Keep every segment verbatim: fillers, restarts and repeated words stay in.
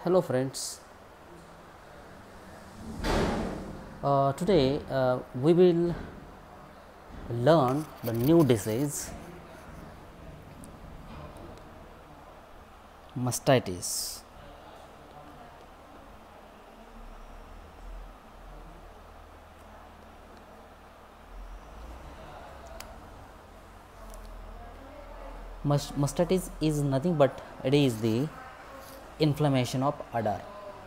Hello friends, uh, today uh, we will learn the new disease mastitis. Mus- mastitis is nothing but it is the inflammation of udder.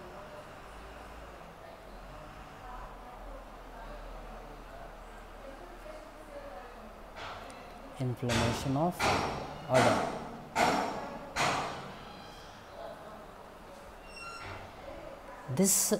Inflammation of udder. This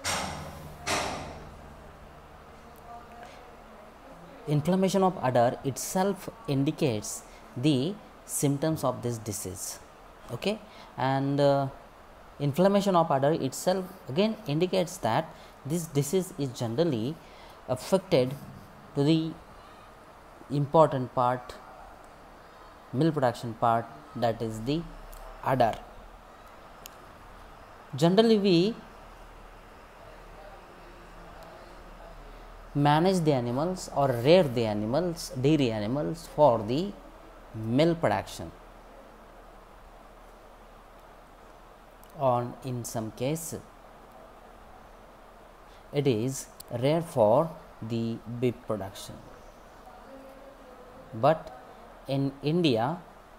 inflammation of udder itself indicates the symptoms of this disease. Okay, and uh, inflammation of udder itself again indicates that this disease is generally affected to the important part, milk production part, that is the udder. Generally we manage the animals or rear the animals, dairy animals, for the milk production, or in some cases it is rare for the beef production. But in India,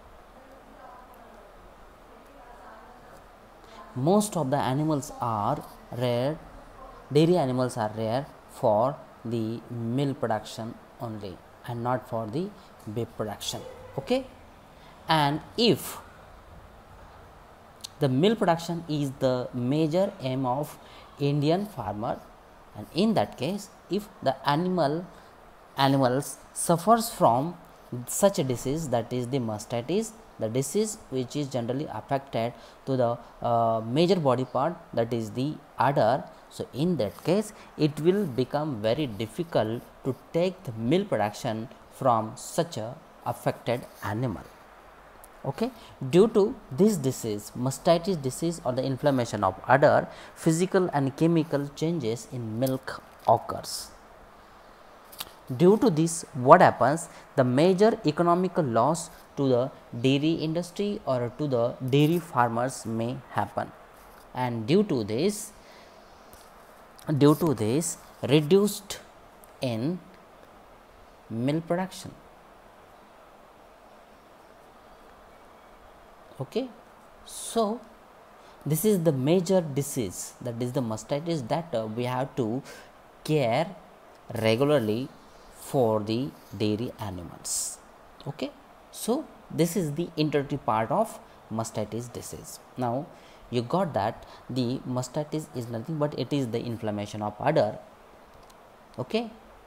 most of the animals are rare, dairy animals are rare for the milk production only and not for the beef production. Okay, and if the milk production is the major aim of Indian farmer, and in that case if the animal animals suffers from such a disease, that is the mastitis, the disease which is generally affected to the uh, major body part, that is the udder. So in that case it will become very difficult to take the milk production from such a affected animal. Okay, due to this disease, mastitis disease or the inflammation of udder, physical and chemical changes in milk occurs. Due to this, what happens, the major economical loss to the dairy industry or to the dairy farmers may happen, and due to this due to this reduced in milk production. Okay, so this is the major disease, that is the mastitis, that uh, we have to care regularly for the dairy animals. Okay, so this is the introductory part of mastitis disease. Now you got that the mastitis is nothing but it is the inflammation of udder. Okay,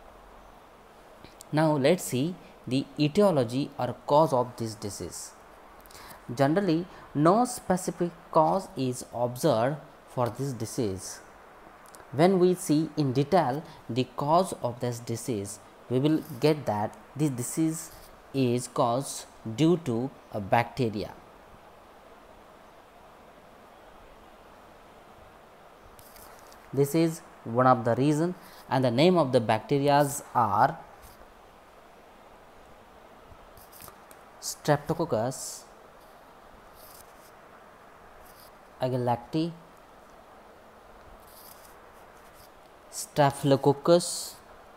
now let's see the etiology or cause of this disease. Generally, no specific cause is observed for this disease. When we see in detail the cause of this disease, we will get that this disease is caused due to a bacteria. This is one of the reason, and the name of the bacterias are Streptococcus agalacti, Staphylococcus,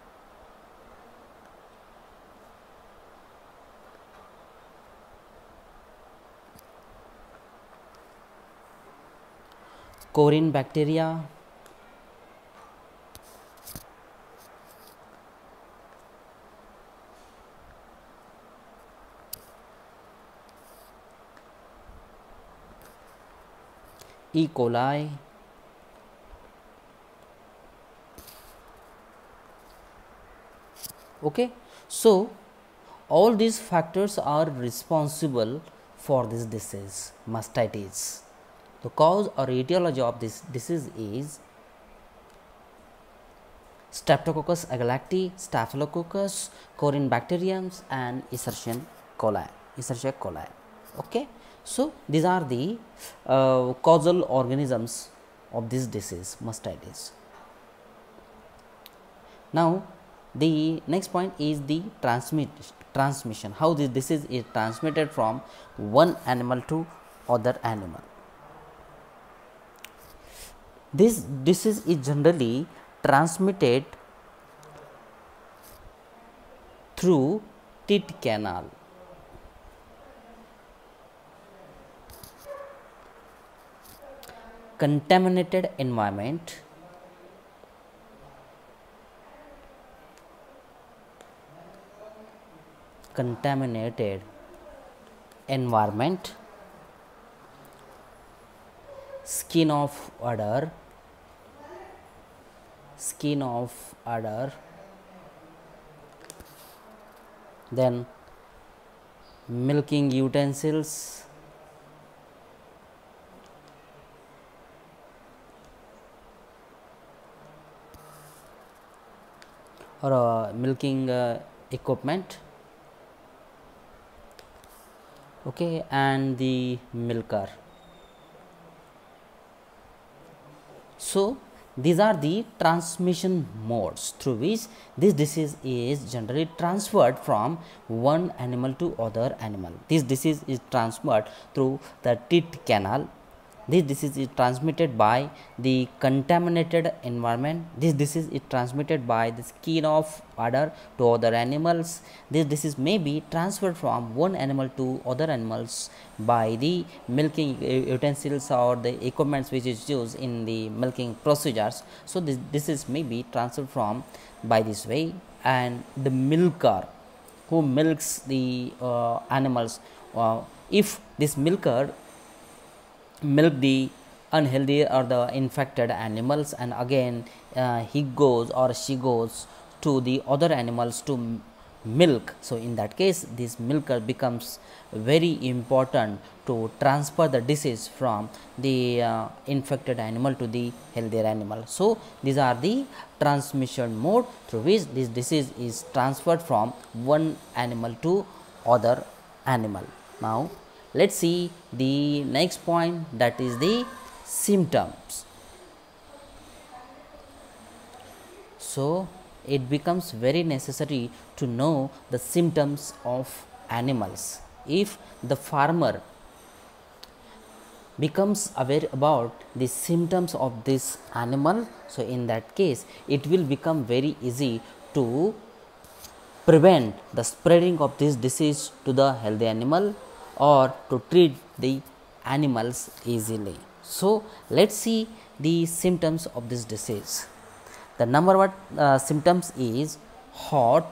Coryn bacteria, E. coli, okay. So all these factors are responsible for this disease mastitis. The cause or etiology of this disease is Streptococcus agalacti, Staphylococcus, Corynebacterium, and Escherichia coli. Escherichia coli. Okay. So these are the uh, causal organisms of this disease, mastitis. Now the next point is the transmit transmission, how this disease is transmitted from one animal to other animal. This disease is generally transmitted through teat canal. Contaminated environment, contaminated environment, skin of udder, skin of udder, then milking utensils, or uh, milking uh, equipment, okay, and the milker. So these are the transmission modes through which this disease is generally transferred from one animal to other animal. This disease is transferred through the teat canal. This disease is transmitted by the contaminated environment. This disease is transmitted by the skin of udder to other animals. This disease may be transferred from one animal to other animals by the milking utensils or the equipments which is used in the milking procedures. So this disease may be transferred from by this way. And the milker who milks the uh, animals, uh, if this milker milk the unhealthy or the infected animals, and again uh, he goes or she goes to the other animals to milk. So in that case, this milker becomes very important to transfer the disease from the uh, infected animal to the healthier animal. So these are the transmission mode through which this disease is transferred from one animal to other animal. Now let us see the next point, that is the symptoms. So it becomes very necessary to know the symptoms of animals. If the farmer becomes aware about the symptoms of this animal, so in that case it will become very easy to prevent the spreading of this disease to the healthy animal or to treat the animals easily. So let us see the symptoms of this disease. The number one uh, symptoms is hot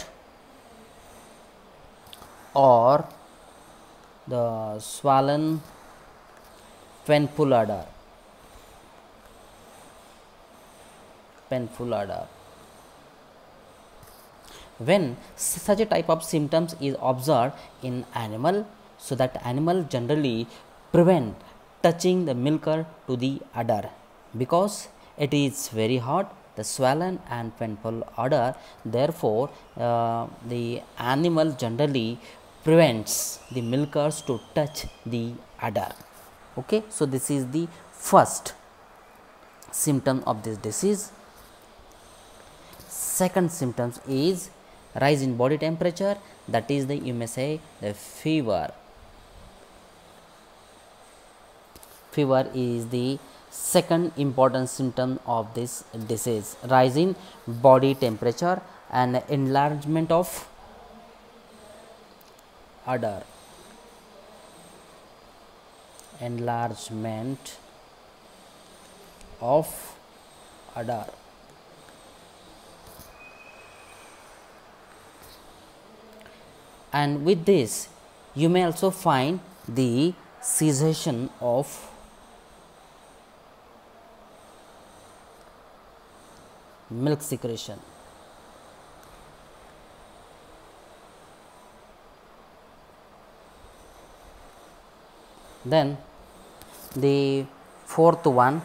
or the swollen painful udder, painful udder. When such a type of symptoms is observed in animal, so that animal generally prevent touching the milker to the udder, because it is very hot, the swollen and painful udder. Therefore uh, the animal generally prevents the milkers to touch the udder. Okay, so this is the first symptom of this disease. Second symptoms is rise in body temperature, that is the you may say the fever. Fever is the second important symptom of this disease. Rise in body temperature and enlargement of udder, enlargement of udder. And with this you may also find the cessation of milk secretion. Then the fourth one,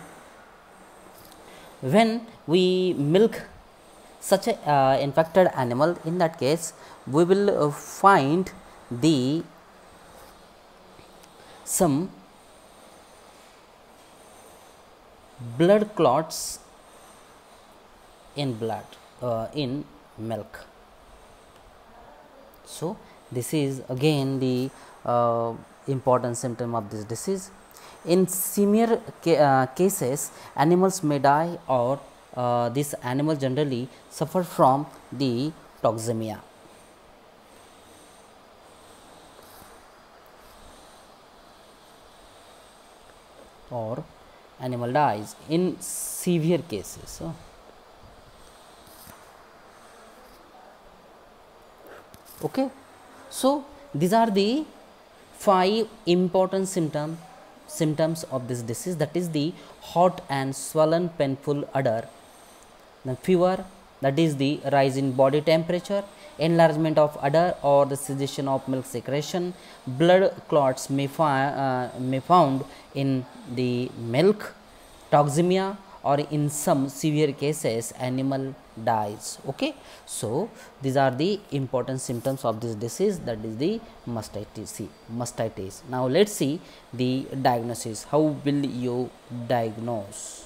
when we milk such a uh, infected animal, in that case we will uh, find the some blood clots in blood uh, in milk. So, this is again the uh, important symptom of this disease. In severe ca uh, cases, animals may die, or uh, this animal generally suffer from the toxemia. Or animal dies in severe cases. So, okay. So, these are the five important symptom symptoms of this disease, that is the hot and swollen painful udder, the fever, that is the rise in body temperature, enlargement of udder or the cessation of milk secretion, blood clots may, uh, may found in the milk, toxemia, or in some severe cases animal dies. Okay. So, these are the important symptoms of this disease, that is the mastitis. mastitis. Now, let us see the diagnosis. How will you diagnose?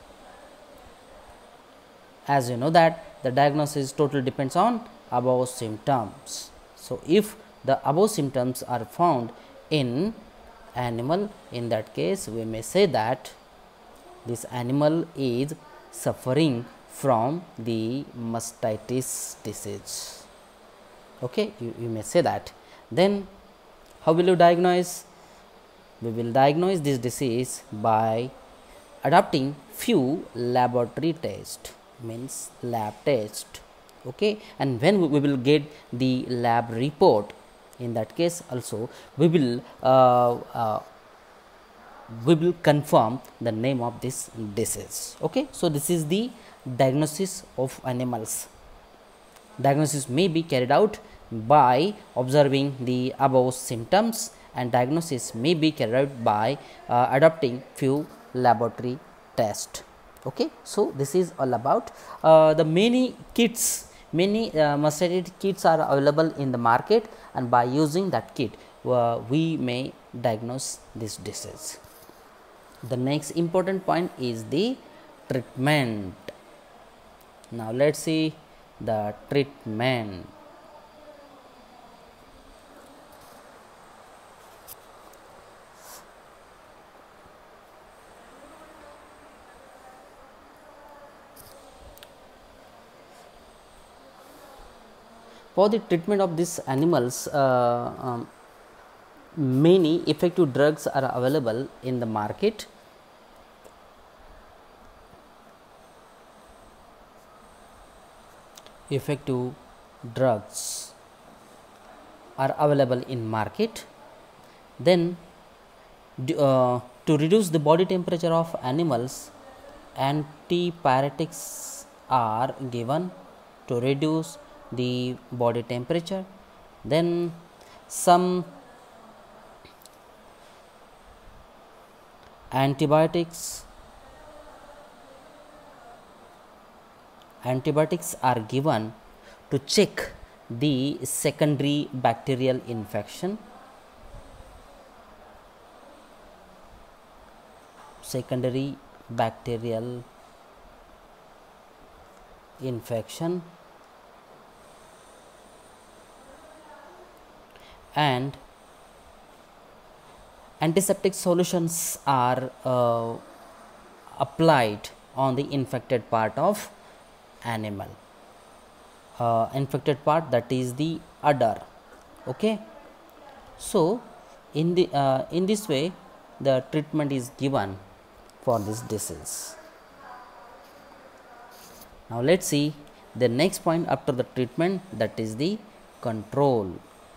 As you know that the diagnosis totally depends on above symptoms. So, if the above symptoms are found in animal, in that case we may say that this animal is suffering from the mastitis disease. Okay, you, you may say that. Then how will you diagnose? We will diagnose this disease by adopting few laboratory tests, means lab test. Okay, and when we will get the lab report, in that case also we will uh, uh, we will confirm the name of this disease. Okay. So, this is the diagnosis of animals. Diagnosis may be carried out by observing the above symptoms, and diagnosis may be carried out by uh, adopting few laboratory tests. Okay. So, this is all about uh, the many kits, many uh, mastitis kits are available in the market, and by using that kit uh, we may diagnose this disease. The next important point is the treatment. Now, let us see the treatment. For the treatment of these animals, uh, um, many effective drugs are available in the market. Effective drugs are available in market. Then uh, to reduce the body temperature of animals, antipyretics are given to reduce the body temperature. Then some antibiotics antibiotics are given to check the secondary bacterial infection secondary bacterial infection and antiseptic solutions are uh, applied on the infected part of animal, uh, infected part, that is the udder. Okay. So, in the uh, in this way the treatment is given for this disease. Now, let us see the next point after the treatment, that is the control.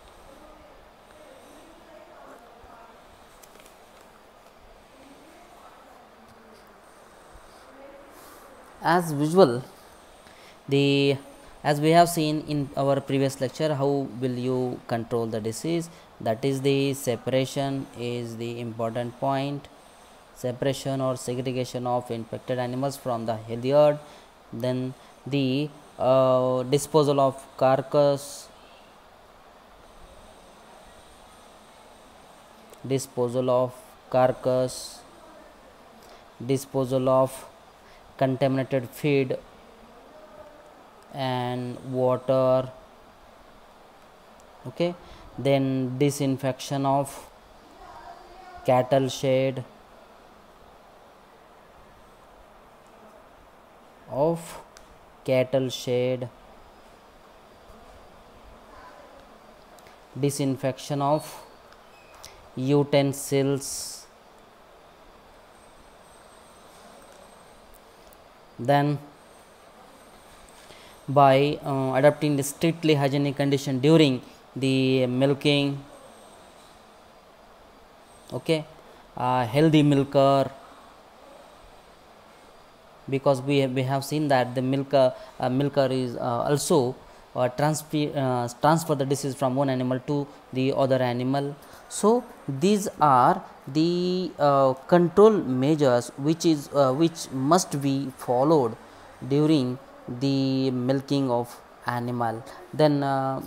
As usual, the as we have seen in our previous lecture, how will you control the disease? That is the separation is the important point, separation or segregation of infected animals from the healthy herd. Then the uh, disposal of carcass, disposal of carcass, disposal of contaminated feed and water, okay. Then disinfection of cattle shed, of cattle shed, disinfection of utensils, then by uh, adopting the strictly hygienic condition during the milking, okay. Uh, healthy milker, because we have, we have seen that the milker uh, milker is uh, also uh, transfer uh, transfer the disease from one animal to the other animal. So these are the uh, control measures which is uh, which must be followed during the milking of animal. Then uh,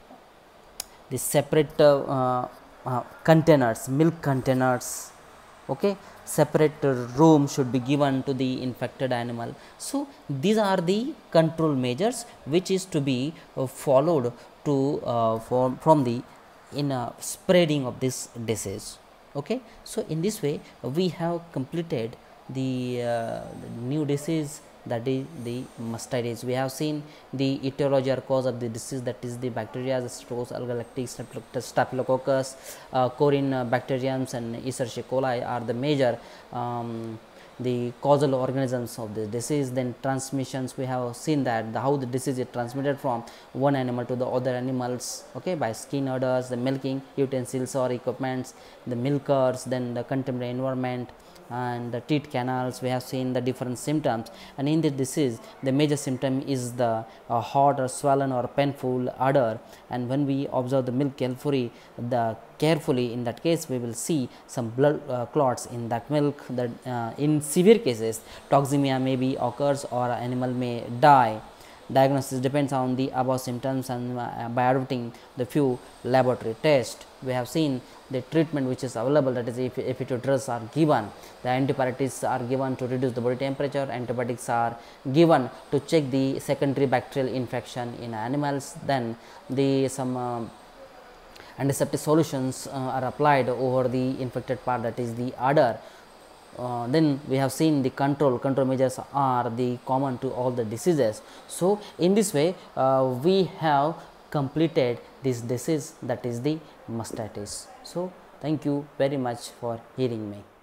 the separate uh, uh, uh, containers, milk containers, okay, separate uh, room should be given to the infected animal. So these are the control measures which is to be uh, followed to uh, from, from the in uh, spreading of this disease, okay. So in this way we have completed the, uh, the new disease, that is the mastitis. We have seen the etiology or cause of the disease, that is the bacteria, the Staphylococcus algalactic, Staphylococcus, uh, Corin uh, bacteriums and Escherichia coli are the major um, the causal organisms of the disease. Then transmissions, we have seen that the, how the disease is transmitted from one animal to the other animals, okay, by skin odors, the milking utensils or equipments, the milkers, then the contaminated environment and the teat canals. We have seen the different symptoms, and in this disease the major symptom is the uh, hot or swollen or painful odor, and when we observe the milk carefully the carefully in that case we will see some blood uh, clots in that milk, that uh, in severe cases toxemia may be occurs or animal may die. Diagnosis depends on the above symptoms, and uh, by adopting the few laboratory tests. We have seen the treatment which is available, that is if, if it drugs are given, the antibiotics are given to reduce the body temperature, antibiotics are given to check the secondary bacterial infection in animals, then the some uh, antiseptic solutions uh, are applied over the infected part, that is the udder. Uh, then we have seen the control control measures are the common to all the diseases. So in this way uh, we have completed this disease, that is the mastitis. So thank you very much for hearing me.